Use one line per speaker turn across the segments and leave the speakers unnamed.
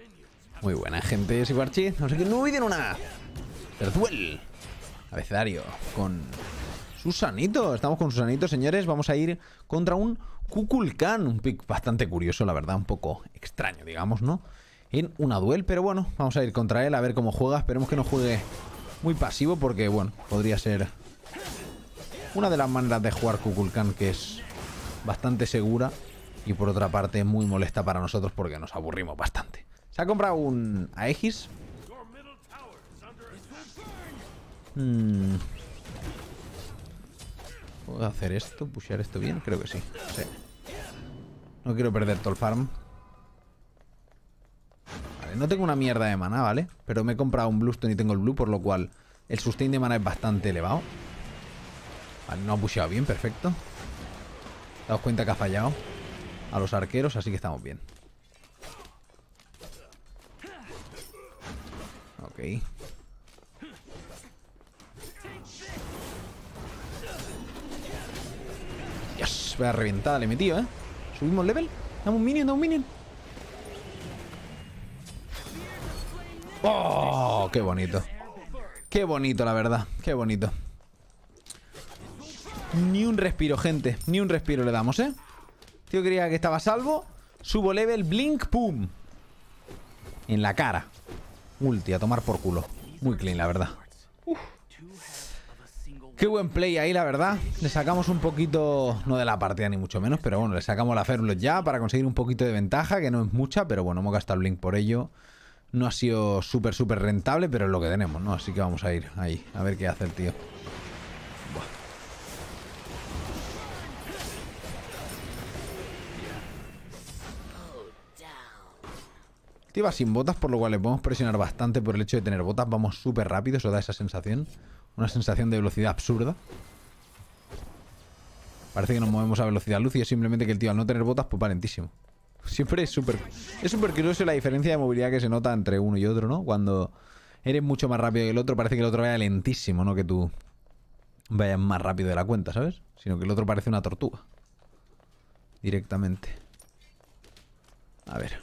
Muy buena, gente. Sibarchi. No sé qué. No viene una. Perduel. Abecedario. Con Susanito. Estamos con Susanito, señores. Vamos a ir contra un Kukulkan. Un pick bastante curioso, la verdad. Un poco extraño, digamos, ¿no? En una duel. Pero bueno, vamos a ir contra él a ver cómo juega. Esperemos que no juegue muy pasivo porque, bueno, podría ser una de las maneras de jugar Kukulkan que es bastante segura. Y por otra parte muy molesta para nosotros porque nos aburrimos bastante. Se ha comprado un Aegis. ¿Puedo hacer esto? ¿Pushear esto bien? Creo que sí. Sí. No quiero perder todo el farm. Vale, no tengo una mierda de mana, ¿vale? Pero me he comprado un Bluestone y tengo el Blue, por lo cual el sustain de mana es bastante elevado. Vale, no ha pusheado bien, perfecto. Daos cuenta que ha fallado a los arqueros, así que estamos bien. Ok. Yes, voy a reventar, le he metido, ¿eh? Subimos level. Dame un minion, dame un minion. ¡Oh! ¡Qué bonito! ¡Qué bonito, la verdad! ¡Qué bonito! Ni un respiro, gente. Ni un respiro le damos, ¿eh? Tío creía que estaba a salvo. Subo level, blink, pum. En la cara. Ulti, a tomar por culo. Muy clean, la verdad. Uf. Qué buen play ahí, la verdad. Le sacamos un poquito, no de la partida ni mucho menos, pero bueno, le sacamos la Ferulot ya para conseguir un poquito de ventaja, que no es mucha, pero bueno, hemos gastado el blink por ello. No ha sido súper rentable, pero es lo que tenemos, ¿no? Así que vamos a ir ahí, a ver qué hace el tío. Buah. Va sin botas, por lo cual le podemos presionar bastante por el hecho de tener botas. Vamos súper rápido, eso da esa sensación. Una sensación de velocidad absurda. Parece que nos movemos a velocidad luz y es simplemente que el tío al no tener botas, pues va lentísimo. Siempre es súper curioso la diferencia de movilidad que se nota entre uno y otro, ¿no? Cuando eres mucho más rápido que el otro, parece que el otro vaya lentísimo, no que tú vayas más rápido de la cuenta, ¿sabes? Sino que el otro parece una tortuga. Directamente. A ver.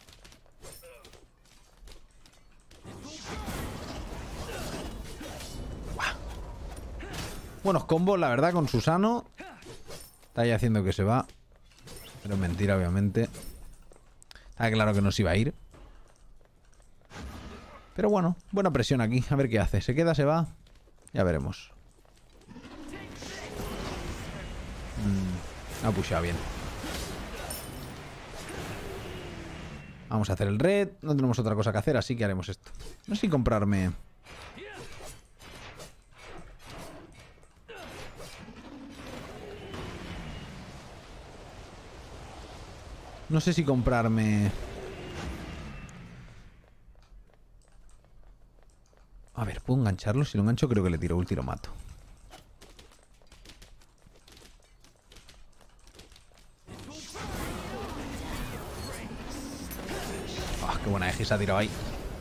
Buenos combos, la verdad, con Susano. Está ahí haciendo que se va. Pero es mentira, obviamente. Está claro que no se iba a ir. Pero bueno, buena presión aquí. A ver qué hace. ¿Se queda, se va? Ya veremos. Ha pushado bien. Vamos a hacer el red. No tenemos otra cosa que hacer, así que haremos esto. No sé si comprarme... No sé si comprarme... A ver, ¿puedo engancharlo? Si lo engancho creo que le tiro ulti y lo mato. Ah, qué buena Aegis ha tirado ahí.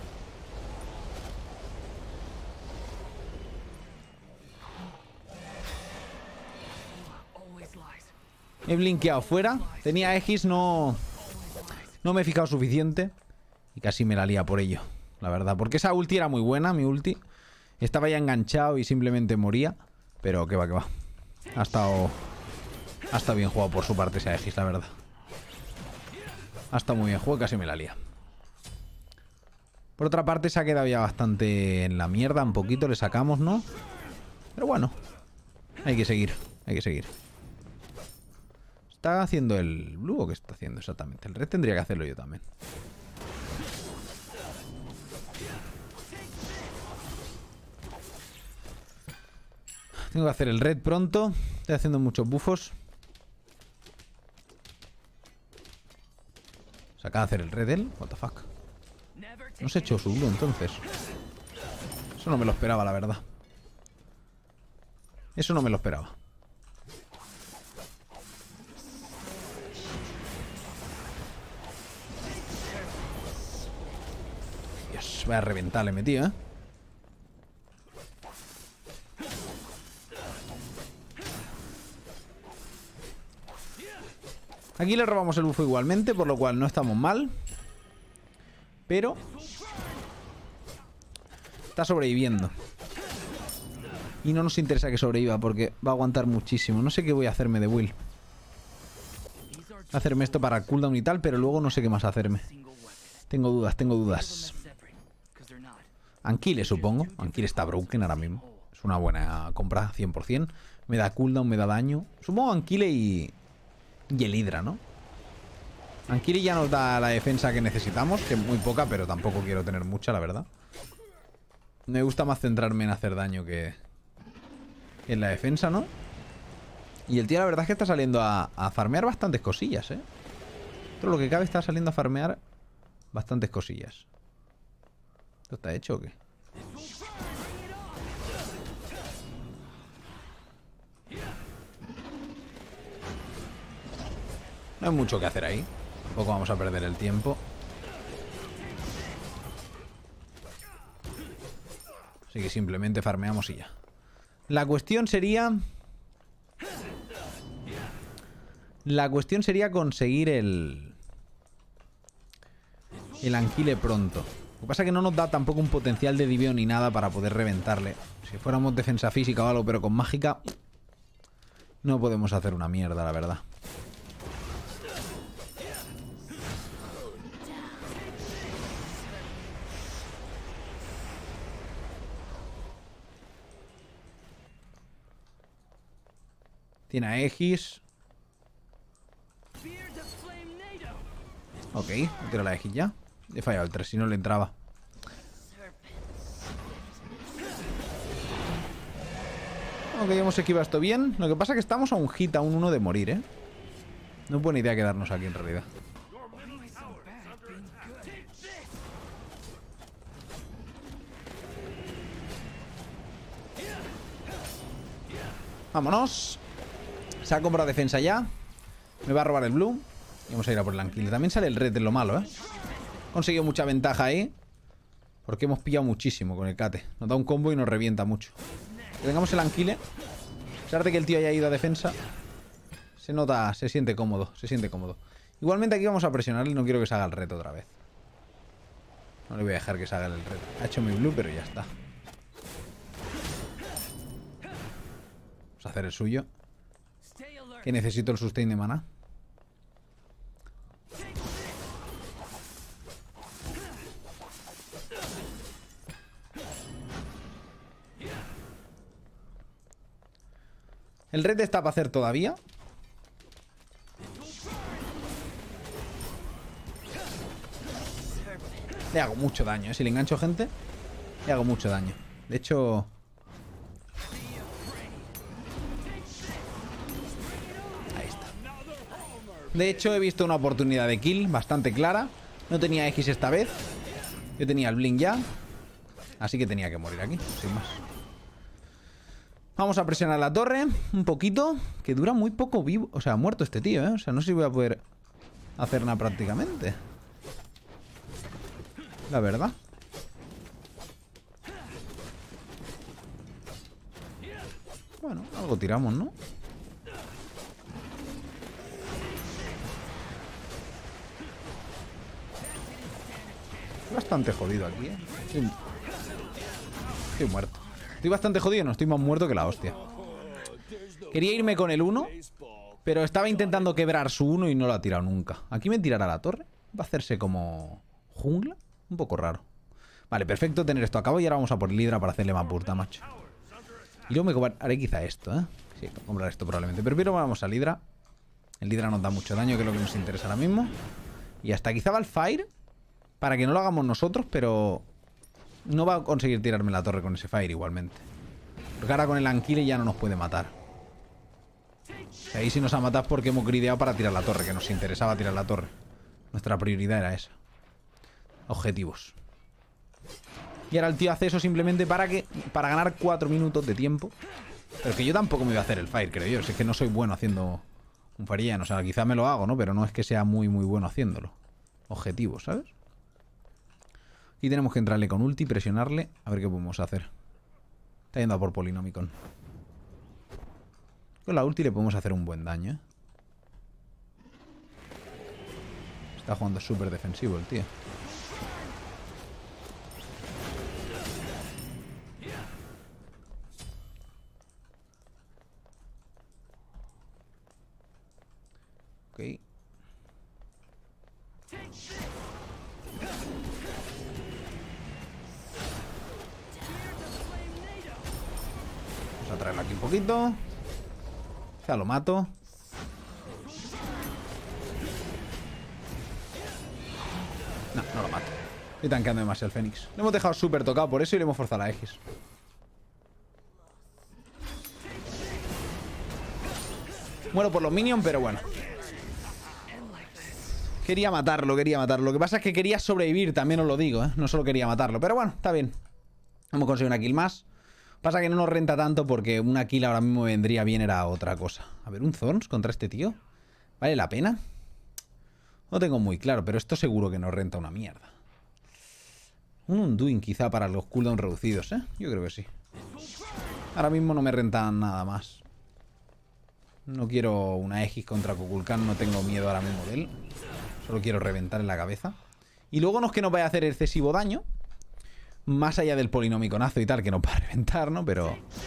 He blinkeado fuera. Tenía Aegis, no me he fijado suficiente. Y casi me la lía por ello, la verdad. Porque esa ulti era muy buena, mi ulti. Estaba ya enganchado y simplemente moría. Pero que va, que va. Ha estado bien jugado por su parte ese Aegis, la verdad. Ha estado muy bien jugado, casi me la lía. Por otra parte se ha quedado ya bastante en la mierda. Un poquito le sacamos, ¿no? Pero bueno, hay que seguir, hay que seguir. ¿Está haciendo el blue o qué está haciendo exactamente? El red tendría que hacerlo yo también. Tengo que hacer el red pronto. Estoy haciendo muchos bufos. ¿Se acaba de hacer el red él? What the fuck. No se ha hecho su blue entonces. Eso no me lo esperaba, la verdad. Eso no me lo esperaba. Dios, voy a reventarle, metido, ¿eh? Aquí le robamos el bufo igualmente, por lo cual no estamos mal. Pero está sobreviviendo. Y no nos interesa que sobreviva porque va a aguantar muchísimo. No sé qué voy a hacerme de Will. Hacerme esto para el cooldown y tal, pero luego no sé qué más hacerme. Tengo dudas, tengo dudas. Anquile, supongo. Anquile está broken ahora mismo. Es una buena compra, 100%. Me da cooldown, me da daño. Supongo Anquile y el Hydra, ¿no? Anquile ya nos da la defensa que necesitamos, que es muy poca, pero tampoco quiero tener mucha, la verdad. Me gusta más centrarme en hacer daño que en la defensa, ¿no? Y el tío la verdad es que está saliendo a farmear bastantes cosillas, ¿eh? Todo lo que cabe está saliendo a farmear bastantes cosillas. ¿Esto está hecho o qué? No hay mucho que hacer ahí. Tampoco vamos a perder el tiempo. Así que simplemente farmeamos y ya. La cuestión sería... conseguir el Anquile pronto. Lo que pasa es que no nos da tampoco un potencial de divio ni nada para poder reventarle. Si fuéramos defensa física o algo, pero con mágica, no podemos hacer una mierda, la verdad. Tiene a Aegis. Ok, tiro la Aegis ya. He fallado el 3, si no le entraba. Ok, hemos esquivado esto bien. Lo que pasa es que estamos a un hit, a un 1 de morir, ¿eh? No es buena idea quedarnos aquí en realidad. Vámonos. Se ha comprado defensa ya. Me va a robar el blue. Y vamos a ir a por el Anquile. También sale el red, es lo malo, ¿eh? Conseguido mucha ventaja ahí. Porque hemos pillado muchísimo con el Kate. Nos da un combo y nos revienta mucho. Que tengamos el Anquile. A pesar de que el tío haya ido a defensa, se nota, se siente cómodo. Se siente cómodo. Igualmente aquí vamos a presionarle. No quiero que se haga el red otra vez. No le voy a dejar que se haga el red. Ha hecho mi blue, pero ya está. Vamos a hacer el suyo. Que necesito el sustain de mana. El red está para hacer todavía. Le hago mucho daño, ¿eh? Si le engancho gente, le hago mucho daño. De hecho... ahí está. De hecho, he visto una oportunidad de kill bastante clara. No tenía X esta vez. Yo tenía el blink ya. Así que tenía que morir aquí, sin más. Vamos a presionar la torre un poquito. Que dura muy poco vivo. O sea, muerto este tío, ¿eh? O sea, no sé si voy a poder hacer nada prácticamente. La verdad. Bueno, algo tiramos, ¿no? Estoy bastante jodido aquí, ¿eh? Estoy muerto. Estoy bastante jodido, no estoy más muerto que la hostia. Quería irme con el 1, pero estaba intentando quebrar su 1 y no lo ha tirado nunca. Aquí me tirará la torre. Va a hacerse como jungla. Un poco raro. Vale, perfecto tener esto a cabo. Y ahora vamos a por el Hydra para hacerle más burta, macho. Y luego me haré quizá esto, ¿eh? Sí, comprar esto probablemente. Pero primero vamos al Hydra. El Hydra nos da mucho daño, que es lo que nos interesa ahora mismo. Y hasta quizá va el Fire para que no lo hagamos nosotros, pero no va a conseguir tirarme la torre con ese Fire igualmente. Porque ahora con el Anquile ya no nos puede matar. Ahí sí nos ha matado porque hemos grideado para tirar la torre, que nos interesaba tirar la torre. Nuestra prioridad era esa. Objetivos. Y ahora el tío hace eso simplemente para ganar 4 minutos de tiempo. Pero que yo tampoco me voy a hacer el Fire, creo yo. Si es que no soy bueno haciendo un Fire. O sea, quizá me lo hago, ¿no? Pero no es que sea muy bueno haciéndolo. Objetivos, ¿sabes? Y tenemos que entrarle con ulti, presionarle. A ver qué podemos hacer. Está yendo a por Polinomicon. Con la ulti le podemos hacer un buen daño, ¿eh? Está jugando súper defensivo el tío. Ok. Vamos a traerlo aquí un poquito. Ya lo mato. No, no lo mato. Estoy tanqueando demasiado el Fénix. Lo hemos dejado súper tocado por eso y le hemos forzado la X. Muero por los minions, pero bueno. Quería matarlo, quería matarlo. Lo que pasa es que quería sobrevivir, también os lo digo, ¿eh? No solo quería matarlo. Pero bueno, está bien. Hemos conseguido una kill más. Pasa que no nos renta tanto porque una kill ahora mismo vendría bien, era otra cosa. A ver, un Thorns contra este tío. ¿Vale la pena? No tengo muy claro, pero esto seguro que nos renta una mierda. Un Unduin quizá para los cooldowns reducidos, ¿eh? Yo creo que sí. Ahora mismo no me renta nada más. No quiero una Aegis contra Kukulkan, no tengo miedo ahora mismo de él. Solo quiero reventar en la cabeza. Y luego no es que nos vaya a hacer excesivo daño. Más allá del polinomiconazo y tal, que nos va a reventar, ¿no? Pero...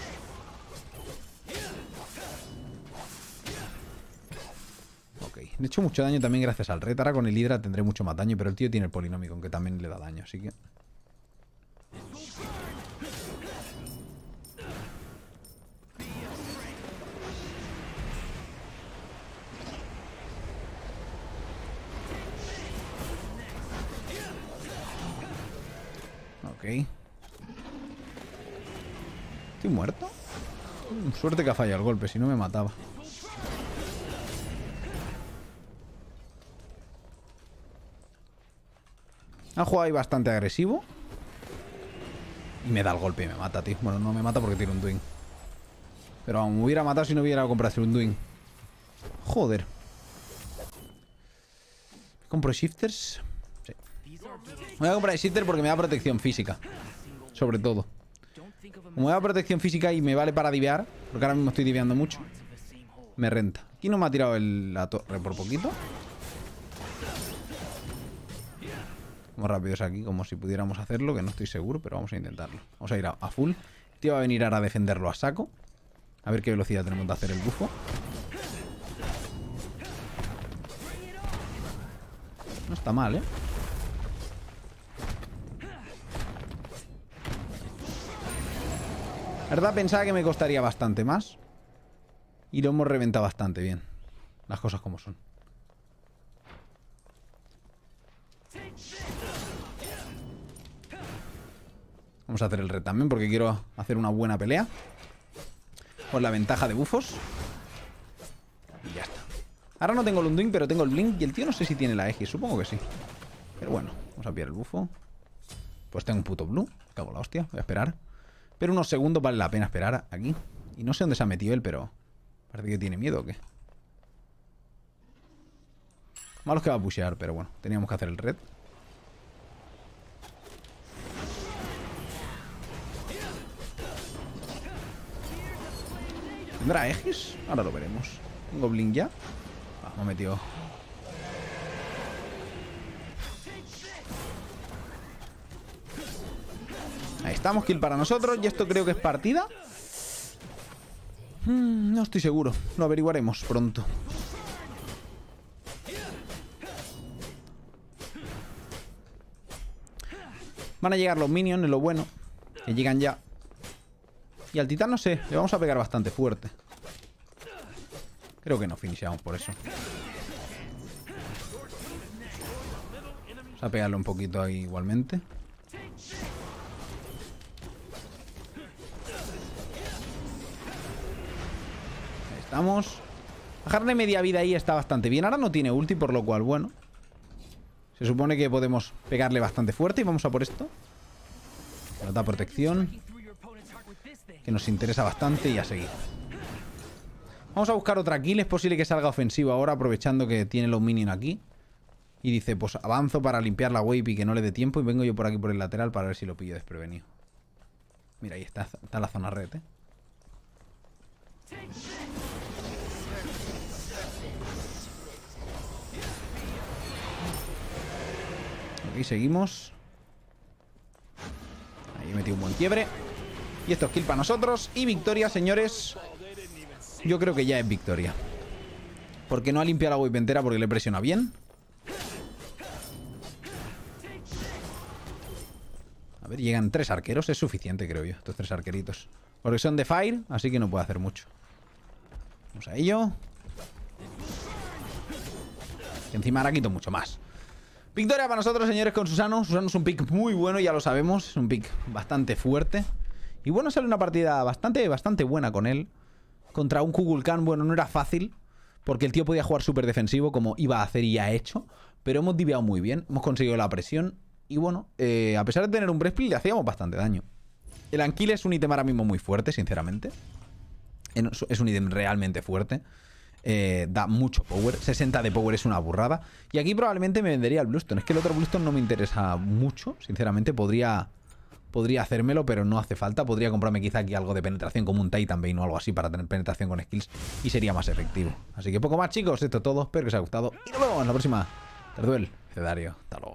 ok. Le he hecho mucho daño también gracias al red. Ahora con el Hydra tendré mucho más daño, pero el tío tiene el polinomicon que también le da daño, así que... ok. ¿Estoy muerto? Suerte que ha fallado el golpe, si no me mataba. Ha jugado ahí bastante agresivo. Y me da el golpe y me mata, tío. Bueno, no me mata porque tiene un Unduin. Pero aún me hubiera matado si no hubiera comprado un Unduin. Joder. ¿Compro shifters? Sí. Voy a comprar shifter porque me da protección física. Sobre todo. Como me da protección física y me vale para divear, porque ahora mismo estoy diveando mucho, me renta. Aquí no me ha tirado la torre por poquito. Vamos rápidos aquí, como si pudiéramos hacerlo, que no estoy seguro, pero vamos a intentarlo. Vamos a ir a full. El tío va a venir ahora a defenderlo a saco. A ver qué velocidad tenemos de hacer el bufo. No está mal, ¿eh? La verdad pensaba que me costaría bastante más. Y lo hemos reventado bastante bien. Las cosas como son. Vamos a hacer el red también porque quiero hacer una buena pelea. Con la ventaja de bufos. Y ya está. Ahora no tengo el Unduin, pero tengo el Blink. Y el tío no sé si tiene la Aegis. Supongo que sí. Pero bueno, vamos a pillar el bufo. Pues tengo un puto blue. Cago en la hostia. Voy a esperar. Pero unos segundos vale la pena esperar aquí. Y no sé dónde se ha metido él, pero... parece que tiene miedo o qué. Malo es que va a pushear, pero bueno. Teníamos que hacer el red. ¿Tendrá Aegis? Ahora lo veremos. Tengo Blink ya. Ah, me ha metido... ahí estamos, kill para nosotros. Y esto creo que es partida. No estoy seguro. Lo averiguaremos pronto. Van a llegar los minions, es lo bueno. Que llegan ya. Y al titán no sé, le vamos a pegar bastante fuerte. Creo que no finishamos por eso. Vamos a pegarle un poquito ahí igualmente. Vamos. Bajarle media vida ahí está bastante bien. Ahora no tiene ulti, por lo cual, bueno. Se supone que podemos pegarle bastante fuerte. Y vamos a por esto. Nos da protección. Que nos interesa bastante y a seguir. Vamos a buscar otra kill. Es posible que salga ofensivo ahora, aprovechando que tiene los minions aquí. Y dice, pues avanzo para limpiar la wave y que no le dé tiempo. Y vengo yo por aquí por el lateral para ver si lo pillo desprevenido. Mira, ahí está la zona red, ¿eh? Aquí seguimos. Ahí he metido un buen quiebre. Y esto es kill para nosotros. Y victoria, señores. Yo creo que ya es victoria. Porque no ha limpiado la whip entera porque le presiona bien. A ver, llegan 3 arqueros. Es suficiente, creo yo, estos 3 arqueritos. Porque son de Fire, así que no puede hacer mucho. Vamos a ello. Y encima ahora quito mucho más. Victoria para nosotros, señores, con Susano. Susano es un pick muy bueno, ya lo sabemos. Es un pick bastante fuerte. Y bueno, sale una partida bastante buena con él. Contra un Kukulkan, bueno, no era fácil. Porque el tío podía jugar súper defensivo, como iba a hacer y ha hecho. Pero hemos diveado muy bien. Hemos conseguido la presión. Y bueno, a pesar de tener un breastplate, le hacíamos bastante daño. El Anquil es un ítem ahora mismo muy fuerte, sinceramente. Es un ítem realmente fuerte. Da mucho power. 60 de power es una burrada. Y aquí probablemente me vendería el Bluestone. Es que el otro Bluestone no me interesa mucho. Sinceramente podría hacérmelo, pero no hace falta. Podría comprarme quizá aquí algo de penetración como un Titan Bane o algo así para tener penetración con skills. Y sería más efectivo. Así que poco más, chicos. Esto es todo. Espero que os haya gustado. Y nos vemos en la próxima. Terduel, Cedario. Hasta luego.